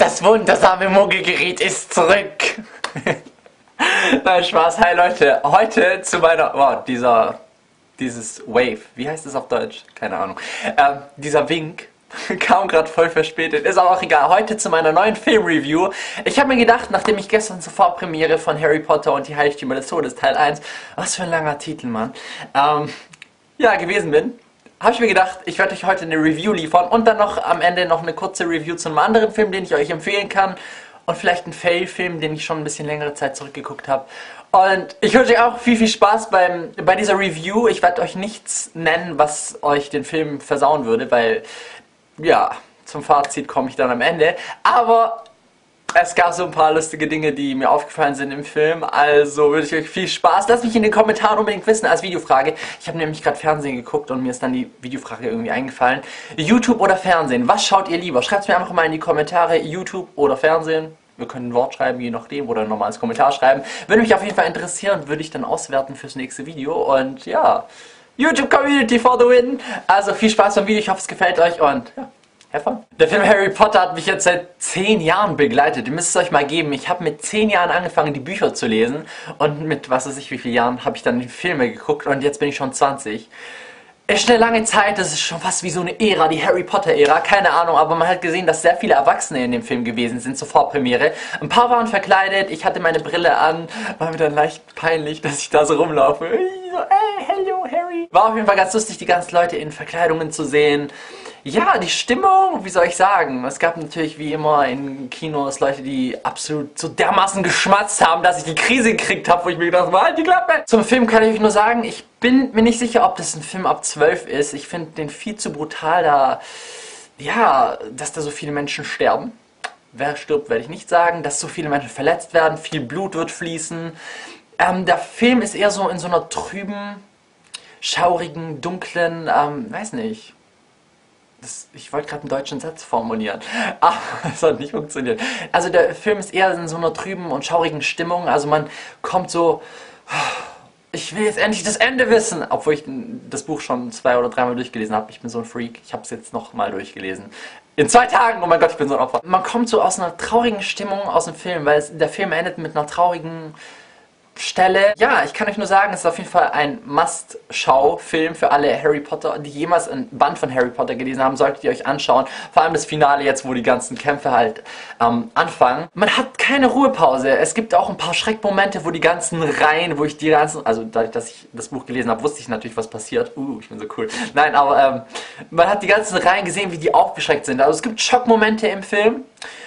Das wundersame Muggelgerät ist zurück. Nein, Spaß. Hi Leute, heute zu meiner... Wow, dieses Wave. Wie heißt es auf Deutsch? Keine Ahnung. Dieser Wink kam gerade voll verspätet. Ist aber auch egal. Heute zu meiner neuen Filmreview. Ich habe mir gedacht, nachdem ich gestern zur Vorpremiere von Harry Potter und die Heiligtümer des Todes Teil 1, was für ein langer Titel, Mann, ja, gewesen bin, habe ich mir gedacht, ich werde euch heute eine Review liefern und dann noch am Ende noch eine kurze Review zu einem anderen Film, den ich euch empfehlen kann. Und vielleicht einen Fail-Film, den ich schon ein bisschen längere Zeit zurückgeguckt habe. Und ich wünsche euch auch viel Spaß bei dieser Review. Ich werde euch nichts nennen, was euch den Film versauen würde, weil, ja, zum Fazit komme ich dann am Ende. Aber es gab so ein paar lustige Dinge, die mir aufgefallen sind im Film. Also wünsche ich euch viel Spaß. Lasst mich in den Kommentaren unbedingt wissen als Videofrage. Ich habe nämlich gerade Fernsehen geguckt und mir ist dann die Videofrage irgendwie eingefallen. YouTube oder Fernsehen? Was schaut ihr lieber? Schreibt es mir einfach mal in die Kommentare. YouTube oder Fernsehen? Wir können ein Wort schreiben, je nachdem, oder ein normales Kommentar schreiben. Würde mich auf jeden Fall interessieren, würde ich dann auswerten fürs nächste Video. Und ja, YouTube Community for the win. Also viel Spaß beim Video. Ich hoffe, es gefällt euch und ja. Der Film Harry Potter hat mich jetzt seit 10 Jahren begleitet. Ihr müsst es euch mal geben. Ich habe mit 10 Jahren angefangen, die Bücher zu lesen. Und mit was weiß ich wie vielen Jahren habe ich dann die Filme geguckt. Und jetzt bin ich schon 20. Ist eine lange Zeit. Das ist schon fast wie so eine Ära, die Harry Potter Ära. Keine Ahnung, aber man hat gesehen, dass sehr viele Erwachsene in dem Film gewesen sind zur Vorpremiere. Ein paar waren verkleidet. Ich hatte meine Brille an. War mir dann leicht peinlich, dass ich da so rumlaufe. Hey, hello Harry. War auf jeden Fall ganz lustig, die ganzen Leute in Verkleidungen zu sehen. Ja, die Stimmung, wie soll ich sagen? Es gab natürlich wie immer in Kinos Leute, die absolut so dermaßen geschmatzt haben, dass ich die Krise gekriegt habe, wo ich mir gedacht habe, halt die Klappe! Zum Film kann ich euch nur sagen, ich bin mir nicht sicher, ob das ein Film ab 12 ist. Ich finde den viel zu brutal, dass da so viele Menschen sterben. Wer stirbt, werde ich nicht sagen. Dass so viele Menschen verletzt werden, viel Blut wird fließen. Der Film ist eher so in so einer trüben, schaurigen, dunklen, weiß nicht. Ich wollte gerade einen deutschen Satz formulieren, aber es hat nicht funktioniert. Also der Film ist eher in so einer trüben und schaurigen Stimmung, also man kommt so, ich will jetzt endlich das Ende wissen, obwohl ich das Buch schon 2 oder 3 Mal durchgelesen habe. Ich bin so ein Freak, ich habe es jetzt noch mal durchgelesen. In 2 Tagen, oh mein Gott, ich bin so ein Opfer. Man kommt so aus einer traurigen Stimmung aus dem Film, weil der Film endet mit einer traurigen Stelle. Ja, ich kann euch nur sagen, es ist auf jeden Fall ein Must-Schau-Film für alle Harry Potter, die jemals ein Band von Harry Potter gelesen haben, solltet ihr euch anschauen. Vor allem das Finale jetzt, wo die ganzen Kämpfe halt anfangen. Man hat keine Ruhepause. Es gibt auch ein paar Schreckmomente, wo die ganzen Reihen, also dadurch, dass ich das Buch gelesen habe, wusste ich natürlich, was passiert. Ich bin so cool. Nein, aber man hat die ganzen Reihen gesehen, wie die aufgeschreckt sind. Also es gibt Schockmomente im Film.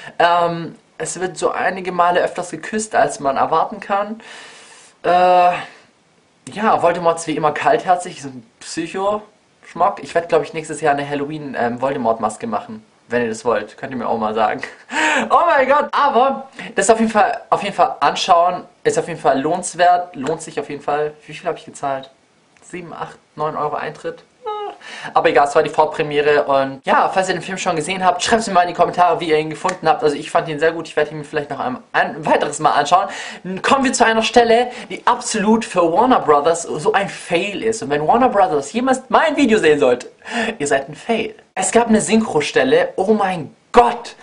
Es wird so einige Male öfters geküsst, als man erwarten kann. Ja, Voldemort ist wie immer kaltherzig, so ein Psycho-Schmock. Ich werde, glaube ich, nächstes Jahr eine Halloween-Voldemort-Maske machen. Wenn ihr das wollt, könnt ihr mir auch mal sagen. Oh mein Gott! Aber das auf jeden Fall anschauen, ist auf jeden Fall lohnenswert, lohnt sich auf jeden Fall. Wie viel habe ich gezahlt? 7, 8, 9 Euro Eintritt? Aber egal, es war die Vorpremiere und ja, falls ihr den Film schon gesehen habt, schreibt es mir mal in die Kommentare, wie ihr ihn gefunden habt. Also ich fand ihn sehr gut, ich werde ihn mir vielleicht noch ein weiteres Mal anschauen. Kommen wir zu einer Stelle, die absolut für Warner Brothers so ein Fail ist. Und wenn Warner Brothers jemals mein Video sehen sollte, ihr seid ein Fail. Es gab eine Synchro-Stelle, oh mein Gott!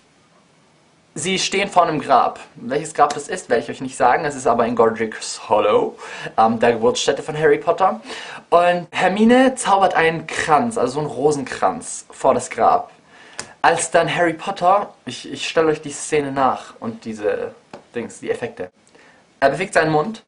Sie stehen vor einem Grab. Welches Grab das ist, werde ich euch nicht sagen. Es ist aber in Godric's Hollow, der Geburtsstätte von Harry Potter. Und Hermine zaubert einen Kranz, also so einen Rosenkranz, vor das Grab. Als dann Harry Potter, ich stelle euch die Szene nach und die Effekte. Er bewegt seinen Mund.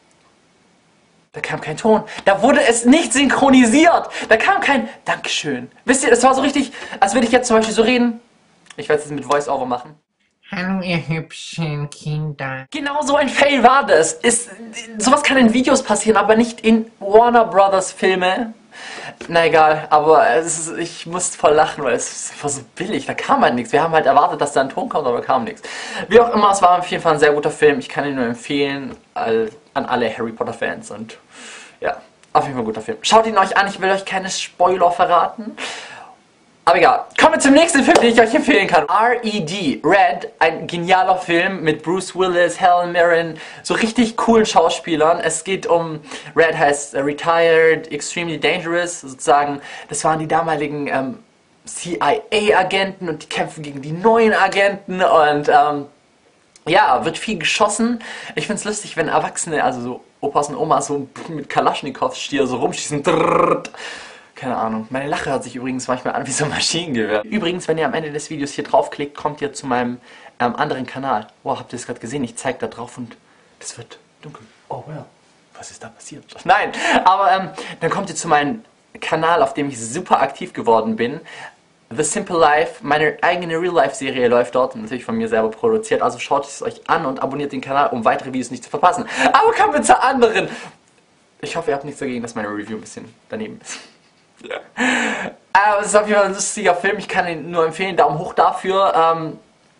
Da kam kein Ton. Da wurde es nicht synchronisiert. Da kam kein Dankeschön. Wisst ihr, das war so richtig, als würde ich jetzt zum Beispiel so reden. Ich werde es jetzt mit Voice-Over machen. Hallo ihr hübschen Kinder. Genau so ein Fail war das. Sowas kann in Videos passieren, aber nicht in Warner Brothers Filme. Na egal, aber ich musste voll lachen, weil es war so billig, da kam halt nichts. Wir haben halt erwartet, dass da ein Ton kommt, aber kam nichts. Wie auch immer, es war auf jeden Fall ein sehr guter Film. Ich kann ihn nur empfehlen an alle Harry Potter Fans und ja, auf jeden Fall ein guter Film. Schaut ihn euch an, ich will euch keine Spoiler verraten. Aber egal. Kommen wir zum nächsten Film, den ich euch empfehlen kann. R.E.D. Red, ein genialer Film mit Bruce Willis, Helen Mirren, so richtig coolen Schauspielern. Es geht um, Red heißt Retired, Extremely Dangerous, sozusagen. Das waren die damaligen CIA-Agenten und die kämpfen gegen die neuen Agenten und ja, wird viel geschossen. Ich find's lustig, wenn Erwachsene, also so Opas und Omas, so mit Kalaschnikows-Stier so rumschießen. Keine Ahnung. Meine Lache hört sich übrigens manchmal an wie so ein Maschinengewehr. Übrigens, wenn ihr am Ende des Videos hier draufklickt, kommt ihr zu meinem anderen Kanal. Wow, habt ihr das gerade gesehen? Ich zeige da drauf und es wird dunkel. Oh well, was ist da passiert? Nein, aber dann kommt ihr zu meinem Kanal, auf dem ich super aktiv geworden bin. The Simple Life, meine eigene Real-Life-Serie läuft dort, natürlich von mir selber produziert, also schaut es euch an und abonniert den Kanal, um weitere Videos nicht zu verpassen. Aber kommen wir zur anderen. Ich hoffe, ihr habt nichts dagegen, dass meine Review ein bisschen daneben ist. Es ist auf jeden Fall ein lustiger Film, ich kann ihn nur empfehlen, Daumen hoch dafür.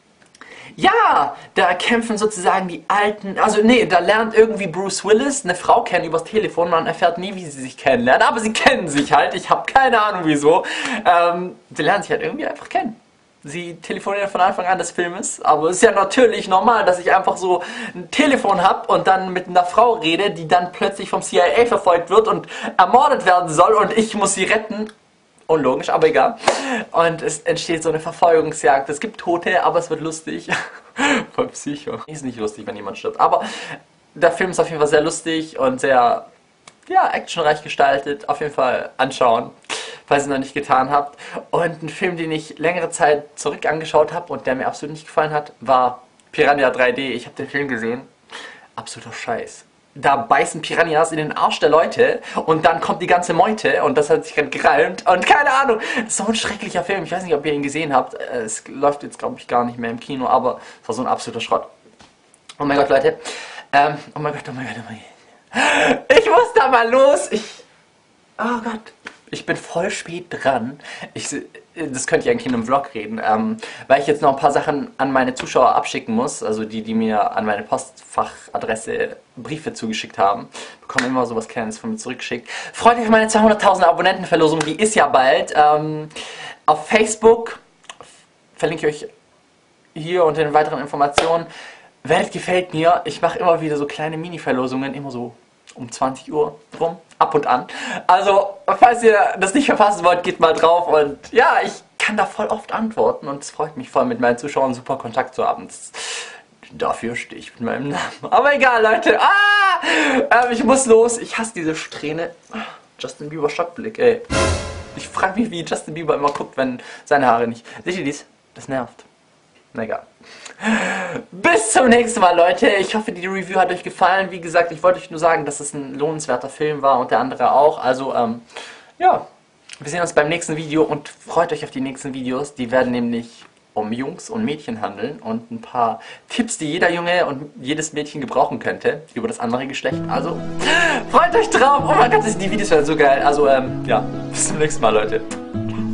Ja, da kämpfen sozusagen die Alten, also nee, da lernt irgendwie Bruce Willis eine Frau kennen übers Telefon, man erfährt nie, wie sie sich kennenlernen, aber sie kennen sich halt, ich habe keine Ahnung wieso. Sie lernen sich halt irgendwie einfach kennen. Sie telefonieren von Anfang an des Filmes, aber es ist ja natürlich normal, dass ich einfach so ein Telefon habe und dann mit einer Frau rede, die dann plötzlich vom CIA verfolgt wird und ermordet werden soll und ich muss sie retten. Unlogisch, aber egal. Und es entsteht so eine Verfolgungsjagd. Es gibt Tote, aber es wird lustig. Voll Psycho. Ist nicht lustig, wenn jemand stirbt. Aber der Film ist auf jeden Fall sehr lustig und sehr, ja, actionreich gestaltet. Auf jeden Fall anschauen, falls ihr es noch nicht getan habt. Und ein Film, den ich längere Zeit zurück angeschaut habe und der mir absolut nicht gefallen hat, war Piranha 3D. Ich habe den Film gesehen. Absoluter Scheiß. Da beißen Piranhas in den Arsch der Leute und dann kommt die ganze Meute und das hat sich gerade gereimt und keine Ahnung. Das ist so ein schrecklicher Film. Ich weiß nicht, ob ihr ihn gesehen habt. Es läuft jetzt, glaube ich, gar nicht mehr im Kino, aber es war so ein absoluter Schrott. Oh mein Gott, Leute. Oh mein Gott, oh mein Gott, oh mein Gott. Ich muss da mal los. Oh Gott. Ich bin voll spät dran. Das könnte ich eigentlich in einem Vlog reden, weil ich jetzt noch ein paar Sachen an meine Zuschauer abschicken muss, also die mir an meine Postfachadresse Briefe zugeschickt haben, bekommen immer sowas Kleines von mir zurückgeschickt. Freut euch auf meine 200.000 Abonnentenverlosung, die ist ja bald. Auf Facebook verlinke ich euch hier unter den weiteren Informationen. Werdet gefällt mir, ich mache immer wieder so kleine Mini-Verlosungen, immer so um 20 Uhr rum, ab und an. Also, falls ihr das nicht verpassen wollt, geht mal drauf und ja, ich kann da voll oft antworten und es freut mich voll, mit meinen Zuschauern super Kontakt zu haben. Dafür stehe ich mit meinem Namen. Aber egal, Leute. Ich muss los. Ich hasse diese Strähne. Justin Bieber Schockblick, ey. Ich frage mich, wie Justin Bieber immer guckt, wenn seine Haare nicht... Seht ihr dies? Das nervt. Na egal. Bis zum nächsten Mal, Leute. Ich hoffe, die Review hat euch gefallen. Wie gesagt, ich wollte euch nur sagen, dass es ein lohnenswerter Film war und der andere auch. Also, ja. Wir sehen uns beim nächsten Video und freut euch auf die nächsten Videos. Die werden nämlich um Jungs und Mädchen handeln und ein paar Tipps, die jeder Junge und jedes Mädchen gebrauchen könnte über das andere Geschlecht. Also, freut euch drauf. Oh mein Gott, die Videos werden so geil. Also, ja. Bis zum nächsten Mal, Leute.